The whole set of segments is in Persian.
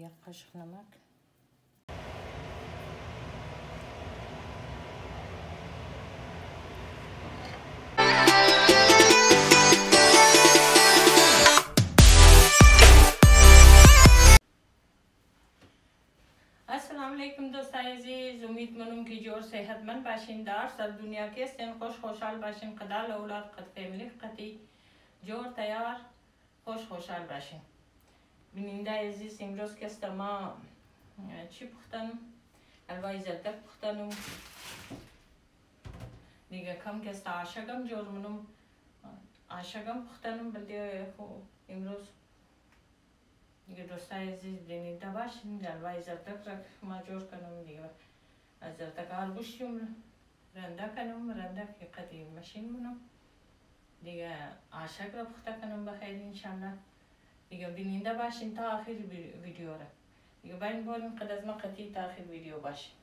یک قاشق نمک. السلام علیکم دوستای عزیز، امید منم که جور صحتمند باشین، در سر دنیا که هستین خوشحال باشین، قدر اولاد قد فیملی قطعی جور تیار خوشحال باشین. بیننده عزیز، امروز که ما چی پختنم؟ الوای زردک پختنم دیگه. کم که آشگم جور منم آشگم پختنم، بلده امروز دیگه دوستای عزیز بیننده باشین. الوای زردک را ما جور کنم دیگه. از زردک آرگوشیم رنده کنم، رنده که قدیم ماشین منم دیگه. آشگ را پخته کنم بخیر انشالله دیگه. بیننده باشین تا آخر ویدیو را دیگه. باید بولیم قد از ما قطعی تا آخر ویدیو باشین.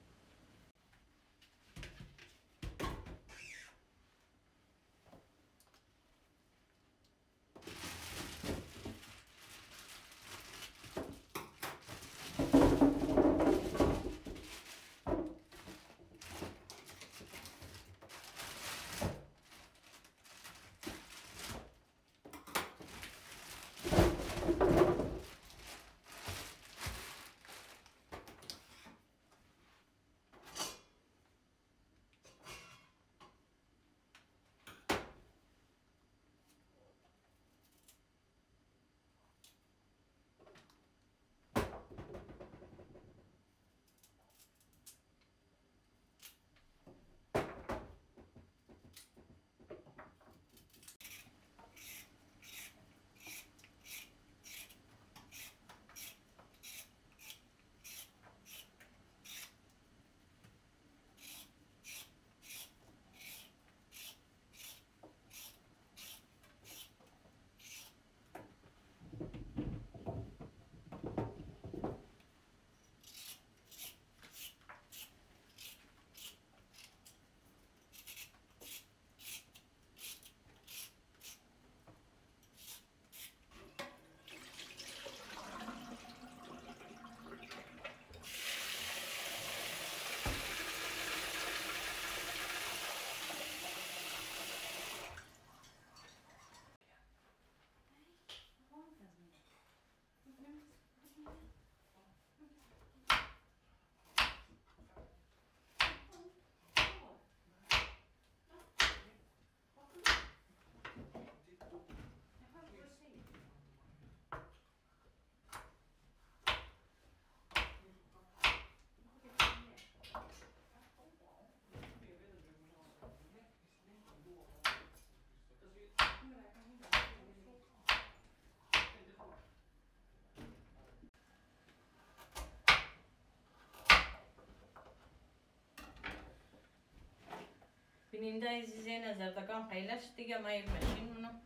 بیننده عزیزین، از زردکان قیلش دیگه ما یک ماشین منم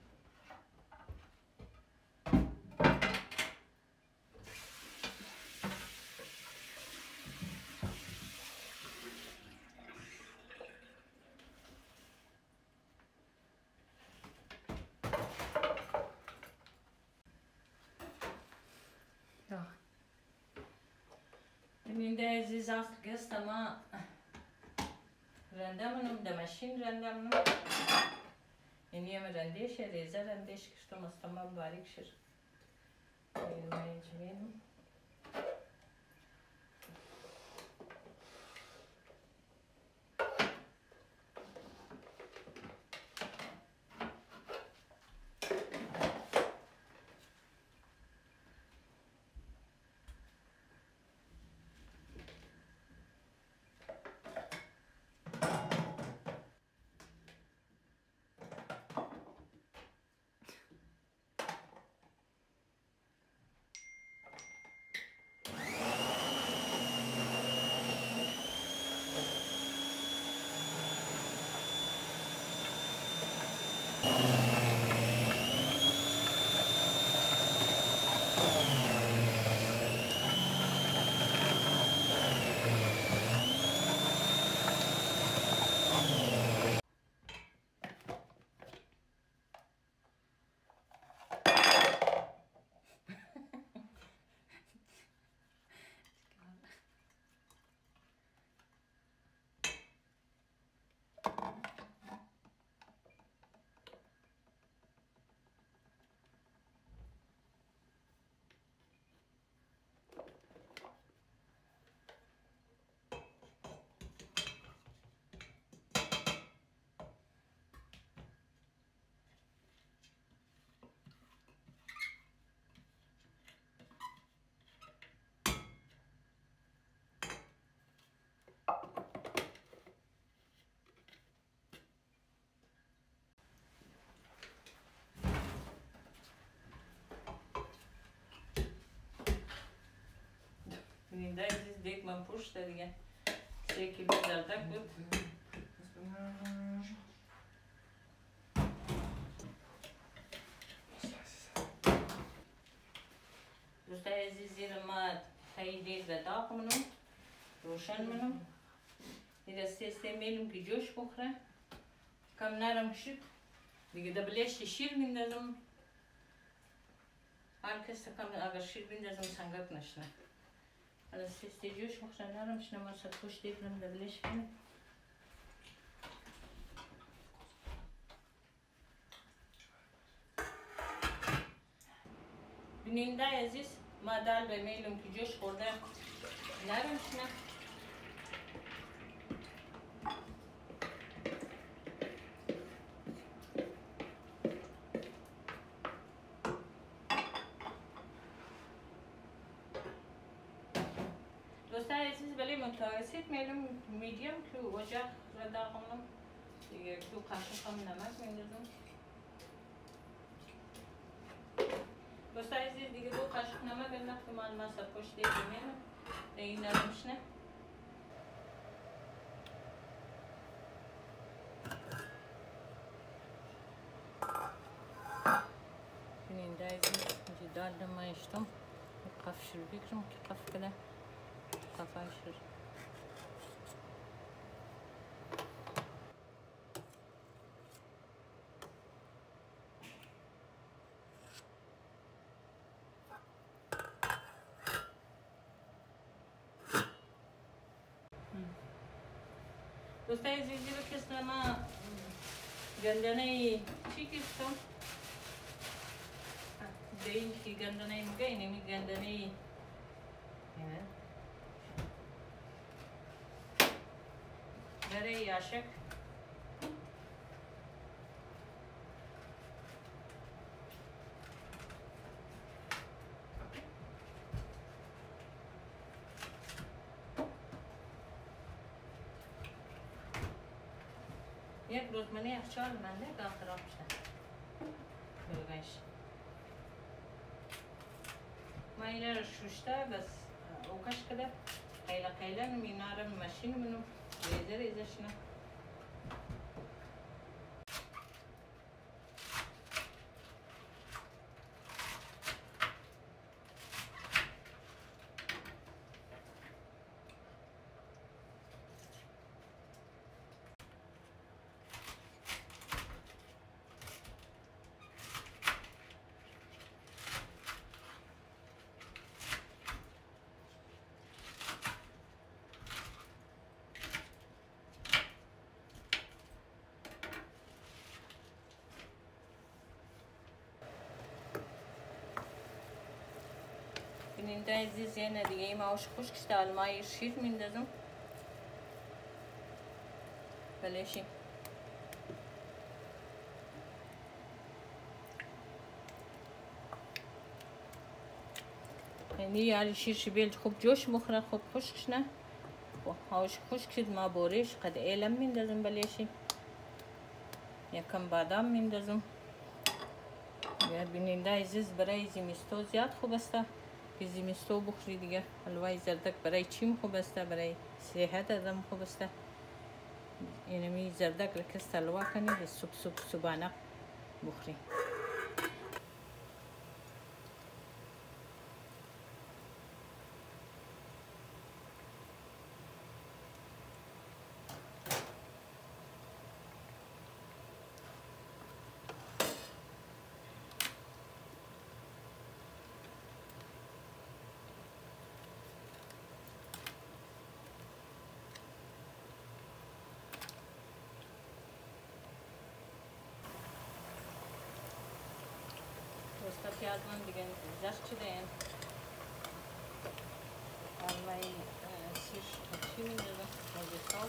بیننده عزیز. اصل که ما رنده منم ده ماشین رنده منم، یعنی هم رندهش ریزه رندهش کشتم از تمام باریک شد. بیننده عزیز دیگه من پشت دیگه 3 کیلو زردک بود. دوستای عزیز زیر ما تایی دیر به داغ منم روشن منم این دسته میلم که جوش بخوره کم نرم شد دیگه دبلش شیر میندازم هر کس کم اگر شیر میندازم سنگک نشنه دسته جوش بخوره نرم شنه ما سرکوش دیگرم دبلش کنم بیننده عزیز ما دال به میلم که جوش خورده نرم شنه دوستای عزیز ولی متوسط میلم میدیم که وجه را داغونم دیگه تو قاشق هم نمک میندازم دوستای عزیز دیگه 2 قاشق نمک انداختم ما سرپوش دیگه میلم این نرم شنه بیننده عزیز اینجا دال ما اشتم قف شروع بکرم که قف کده قفای شروع دوستای عزیز رو کسته ما گندنه چی کستم به این که گندنه میگه اینمی گندنه گره یاشک یک روزمانی یخچال منده گاه خراب شده بلگش ما اینه رو شوشته بس اوکش کده قیله قیله نمینارم ماشین منو ریزه ریزه شنه بیننده عزیز یه دیگه این ماوش خشک شده المای شیر میندازم بلشی یعنی یاری شیر شبیل خوب جوش بخوره خوب خشک شنه هاوش خشک شد ما بورش قد ایلم میندازم بلشی یکم بادام میندازم یا بیننده عزیز برای زمستو زیاد خوب است که زمستو بخوری دیگه حلوای زردک برای چیم خوب است برای صحت آدم خوب است اینمی زردک رکست حلوا کنی صبحانه بخوری پیاز من دیگه زخم شده این آلمای سیش تکشی میدازم مزه ساز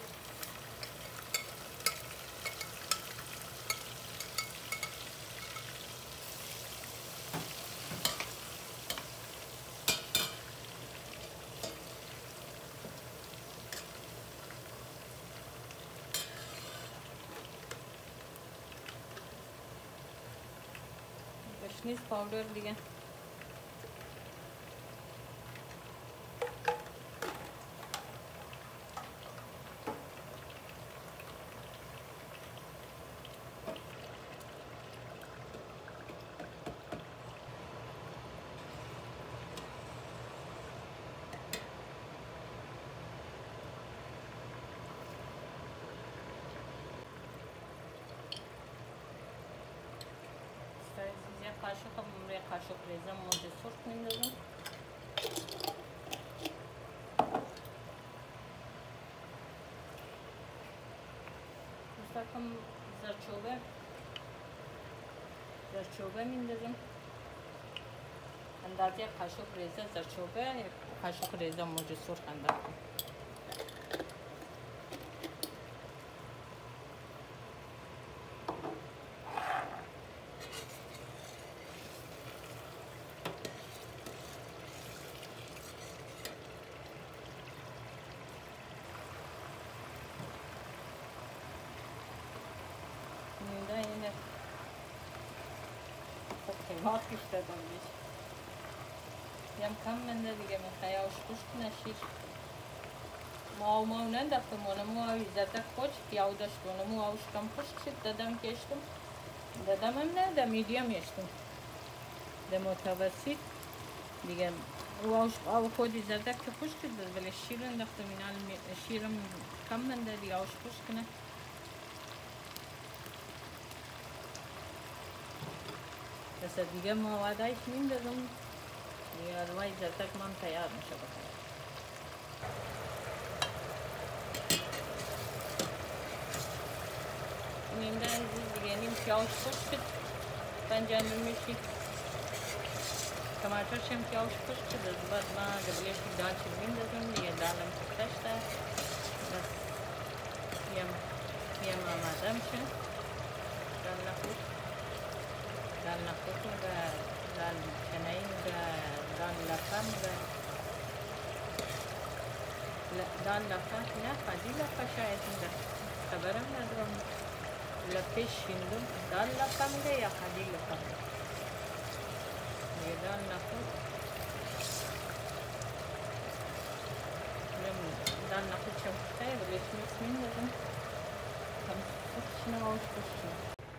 گشنیز پاودر دیگه قاشق روی قاشق ریزه موز سرخ میندازم. مستقیم زرچوبه میندازم. اندازه قاشق ریزه زرچوبه، قاشق ریزه موز سرخ انداختم. اینه خب قیمت بیشتر دارمیش یم کم منده دیگه میخوایاش خشک نشیر ما ننداختم اونمو آوی زده خشک پیاو داشت اونمو آوش کم خشک شد دادم کشتم دادم هم نه ده میدیم یشتم ده متوسط دیگه او خودی زده که خشک شد ولی شیر انداختم این شیرم کم منده دیگه آوش خشک نه بس دیگه موادایش میندازم دیگه الوای زرتک من تیار میشه بخیر میمده عزیز دیگه نیم پیاوش خشک شد پنجانیم میشی टमाटर से हम क्या उसको बाद में जब ये दाल चिकन देते हैं ये दाल हम पकड़ता है बस ये मामादम से दाल नखुश होगा दाल चनाई होगा दाल लफन होगा दाल लफन ना खादी लफा शायद होगा खबर हम ना तो लफिश हिंदू दाल लफन होगा या खादी लफन ये दाल नखुश दाल नखुश चमकता है बोले इसमें स्मिन लगा हम कुछ ना और कुछ नहीं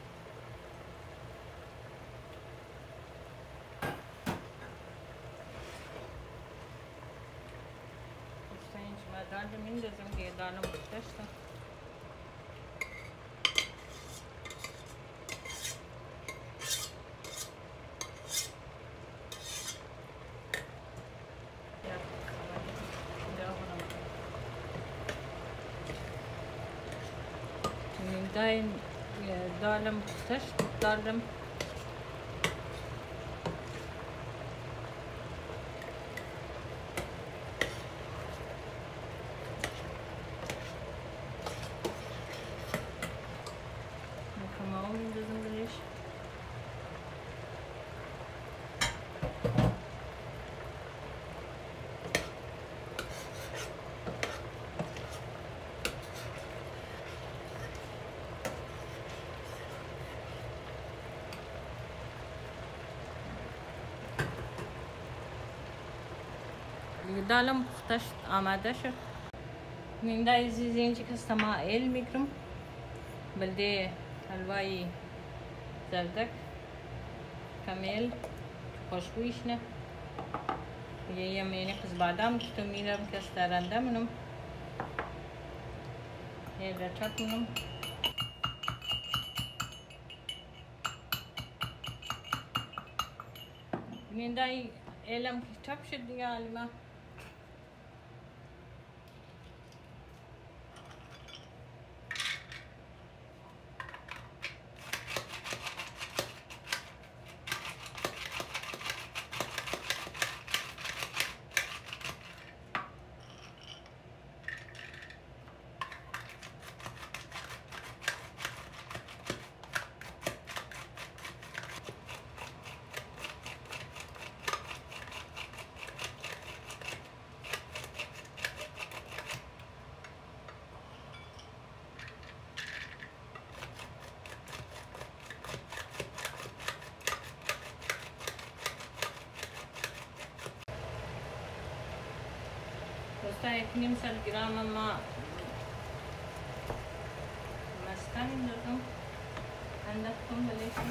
दाल जमीन देते ये दाल हम टेस्ट داين دالم تشت دالم نكمل لازم ليش دالم تشت آماده شد من دا عزیزین که استماعیل میکنم بلده حلوای زردک کامل خوشبویش نه یه یمینی قز بادام که تو میرم که استرنده منم یه رچت منم من دا ایلم که چپ شد دیگه علمه دوستا 1.5 گرم ما مسکن دادم انداختم بلیشم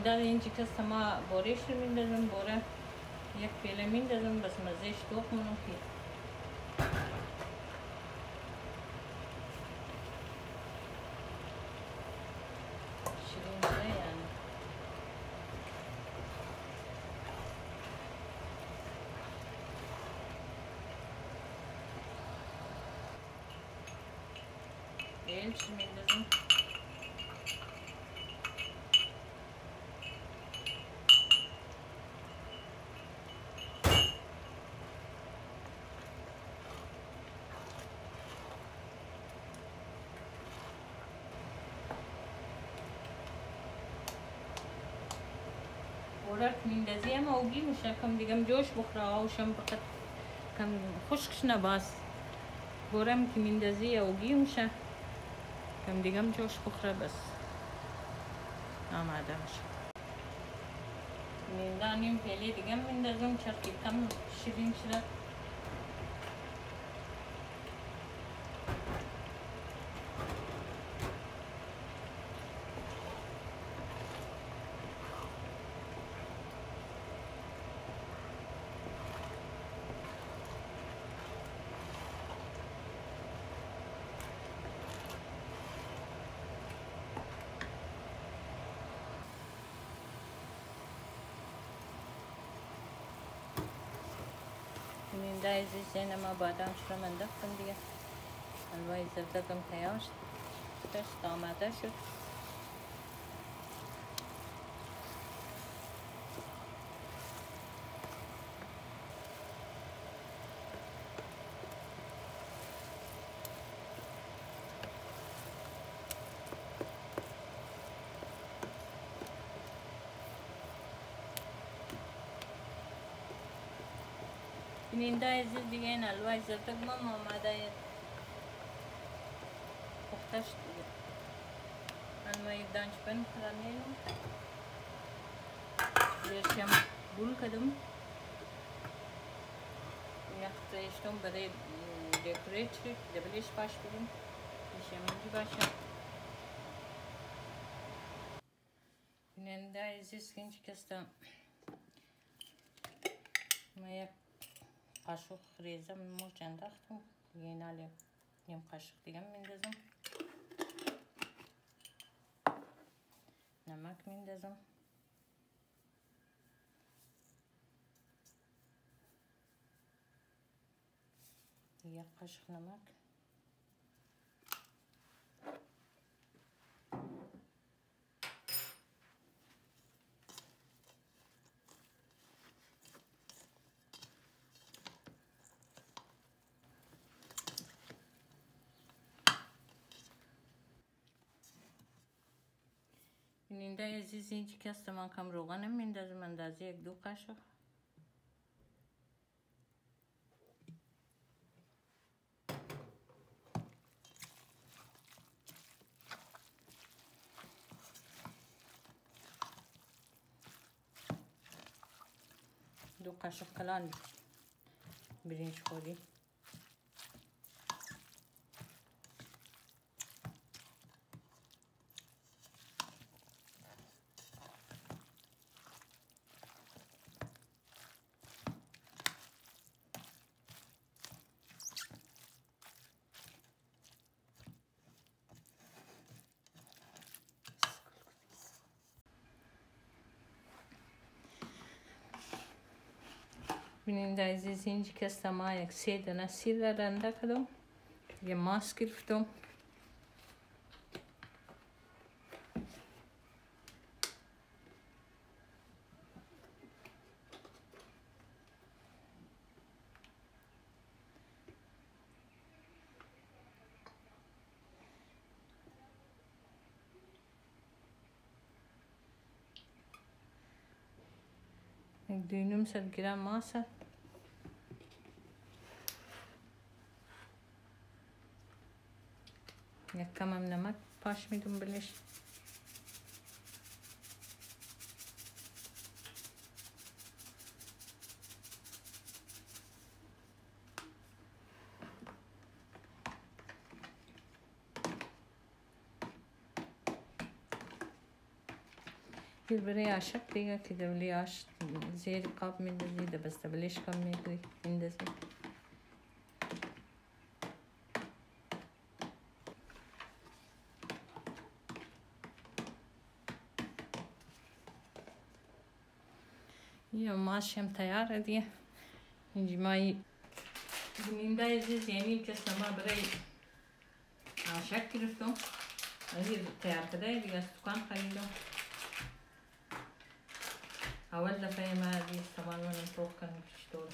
در اینجا که ما بارش رو میندازم، باره یک پیله میندازم بس مزهش تخمونو که شیرین شده یعنی. ایلچ میندازم. بورک میندازی اما اوگی میشه کم دیگم جوش بخوره آوشم فقط کم خشکش نباس. بورم که میندازی اوگی میشه کم دیگم جوش بخوره بس آماده میشه. میندانیم پیلی دیگم میندازم چرکی کم شیرین شده. مینده ازش زین ما بادام شده من دفتم دیگه. حلوای زردکم تیار شد. دست آماده شد. بیننده عزیز دیگه این حلوای زردک ما آماده پخته شد دیگه. حلوای دانش بند کرانیم. بیشتر بول کدوم. یک تاشتم برای دکورت شد. دبلیش باش بدیم. بیشتر منجی باشه. بیننده عزیز کنچ کستم. ما یک قاشق ریزم مرچ انداختم. یه ناله نیم قاشق دیگه میندازم. نمک میندازم. یک قاشق نمک. بیننده عزیز اینجا که من کم روغنم میندازم اندازه یک دو قاشق. دو قاشق کلان برنج خوری. بیننده عزیز اینجا که ما یک 3 دانه سیر را رنده کردم. یه ماست گرفتم. یک 200 گرم ماست. یک کم هم نمک پاش میدم بلش. پیر برای عاشق دیگه که دولی آش زیر قاب میندازی ده بسته بلیش کم میگری میندازی. یا ماش هم تیاره دیگه. اینجا مایی بیننده عزیز یعنی کس ما برای عاشق گرفتم. این تیار کده دیگه از دکان خریدم. اول دفعه ما عزیز طبعا من انطوق کنم چطور.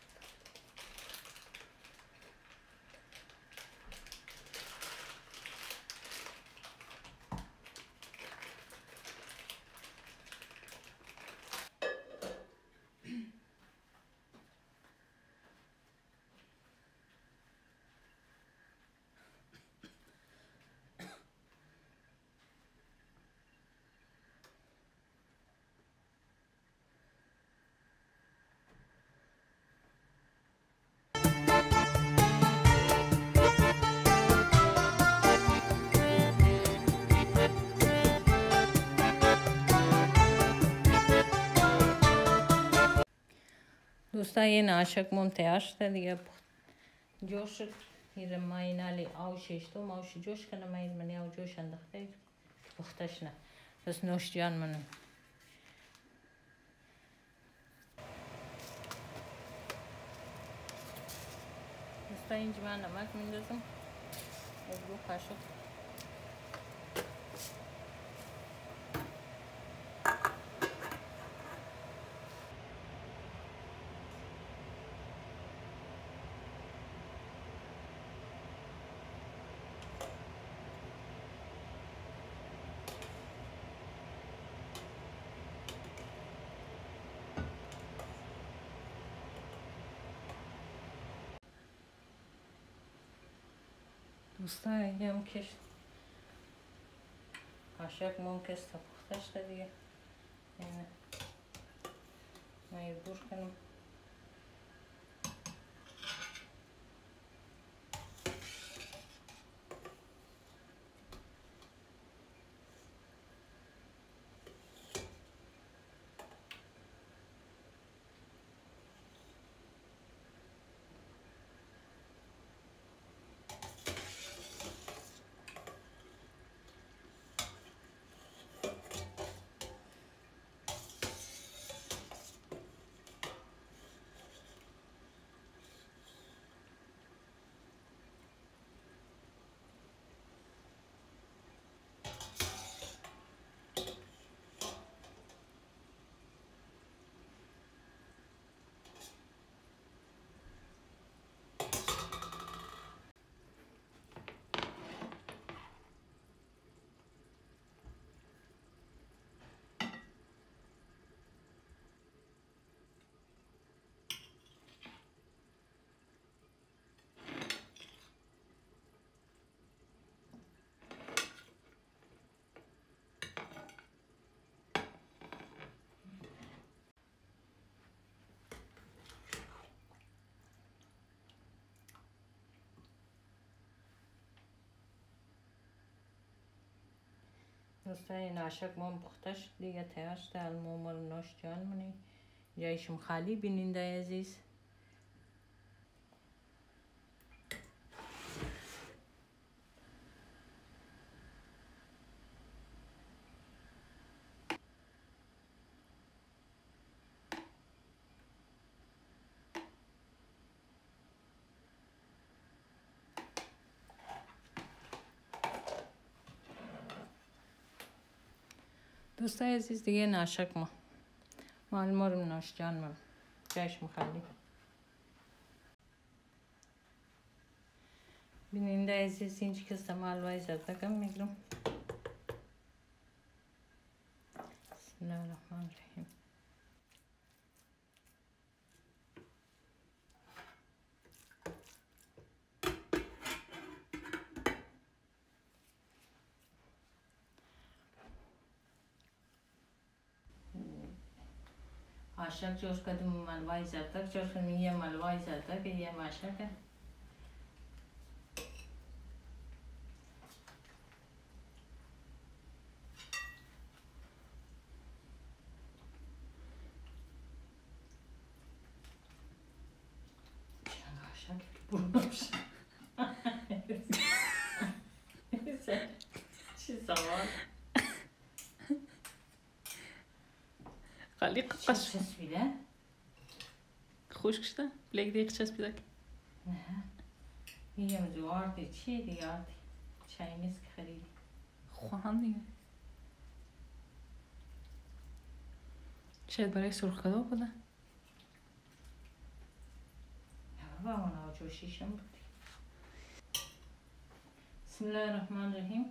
دوستا این عاشق مون تیار شده دیگه جوش شد. این مای نالی آو شیشتم آوش جوش کنم مای منی آو جوش انداخته پختش نه بس نوش جان منم. دوستا اینجا من نمک میندازم از دو قاشق. دوستا اینجا هم کشت عاشق مون کست پخته شده دیگه. اینه مجبور کنم دوستا این عاشق مون پخته شد دیگه تیار شده. المومر نوش جان منی جایشم خالی بیننده عزیز. دوستا عزیز دیگه ناشک ما المرم نوش جان من جایشم خالی. بیننده عزیز اینجا که استعمال زرده کم میگرم. بسم الله الرحمن الرحیم. عاشق جوش کدوم ملوای زرده جوش کنم یه ملوای زرده که یه عاشقه. شکل بروش چی سوال؟ خالی قش چسبیده؟ خوش شده؟ بلیک دیگه چسبیده که نه یه مزوار چیه دیگه آتی چاینیز که خریدی خواهم دیگه شاید برای سرخ کدو بوده با اون آجوشیشم بودی بسم الله الرحمن الرحیم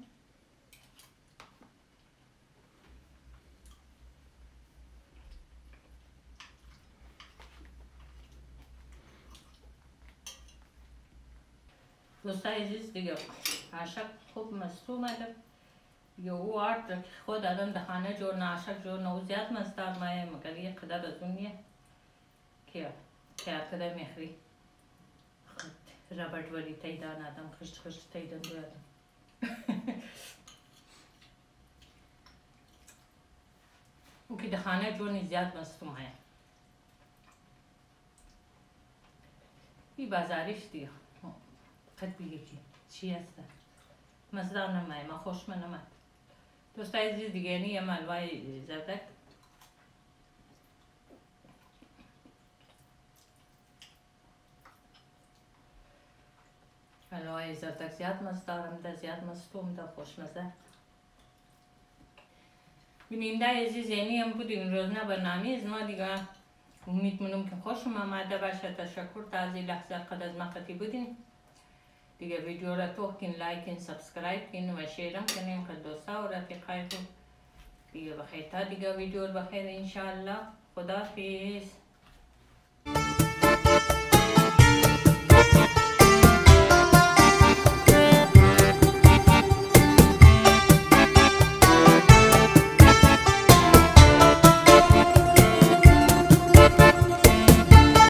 دوستای عزیز دیگه عشق خوب مستو اومده دیگه او آرد که خود آدم در خانه جور نه عشق جور نه زیاد مستار مایه مگر یه قدر از اون نیه که قدر میخری خود رابرت ولی تایدان آدم خشت خشت تایدان دو آدم او که در خانه جور نه زیاد مستو مایه این بازاریش دیگه قد بگه چی هسته مزدار نمایه من خوش من نمید دوستای عزیز دیگه یه ملوای زردک ملوای زردک زیاد مزدارم ده زیاد مستوم ده خوشمزه بیننده عزیز یعنی هم بود این روزنه برنامه از ما دیگه امید منم که خوشم آمده باشه تشکر تا از این لحظه قد از مقتی بودین دیگه ویدیو را تو کن لایک کن سابسکرایب کن و شیرم کنیم که دوستا و رفیقای تو دیگه بخیر تا دیگه ویدیو بخیر انشاءالله خداحافظ